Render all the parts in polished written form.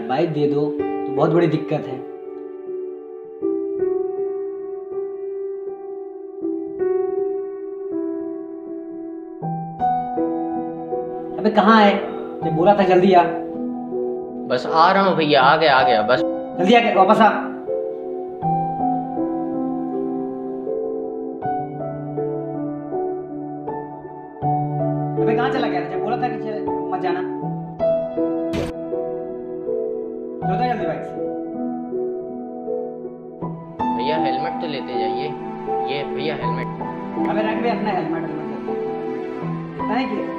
Bike दे दो तो बहुत बड़ी दिक्कत है। अबे कहाँ है? जो बोला था जल्दी आ। बस आ रहा हूँ भैया, आ गया बस। जल्दी आ, वापस आ। अबे कहाँ चला गया था? जब बोला था कि मत जाना। चलो जल्दी बाइक से। भैया हेलमेट तो लेते जाइए। ये भैया हेलमेट। अबे रख भी अपना हेलमेट इतना है कि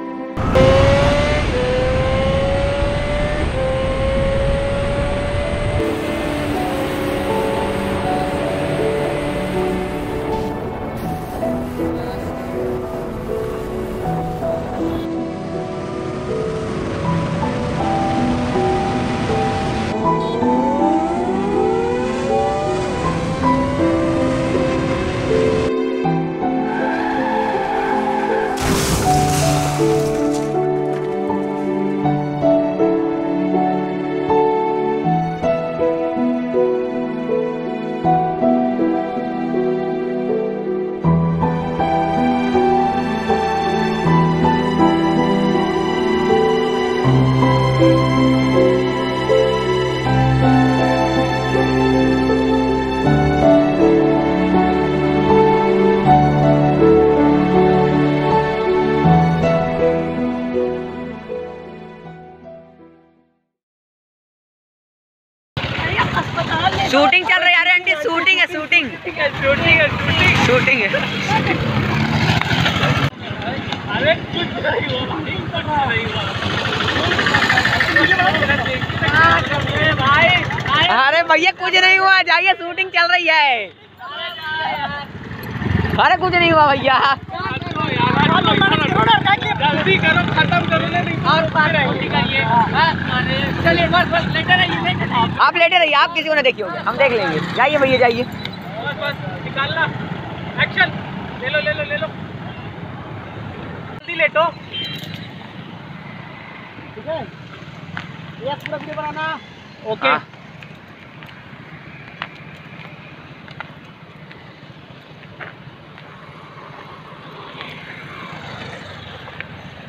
शूटिंग चल रही है। अरे आंटी शूटिंग है, शूटिंग है। अरे कुछ नहीं हुआ भाई। अरे भैया कुछ नहीं हुआ, जाइए शूटिंग चल रही है। अरे कुछ नहीं हुआ भैया। जल्दी करो, खत्म करो। चलिए बस लेटर आइए। आप लेटे रहिए, आप किसी को ना देखिए, हम देख लेंगे। जाइए भैया जाइए। बस निकालना। एक्शन। ले लो जल्दी लेटो। ठीक है, ये पूरा वीडियो बनाना। ओके।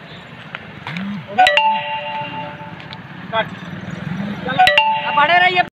कट। पड़े रहिए।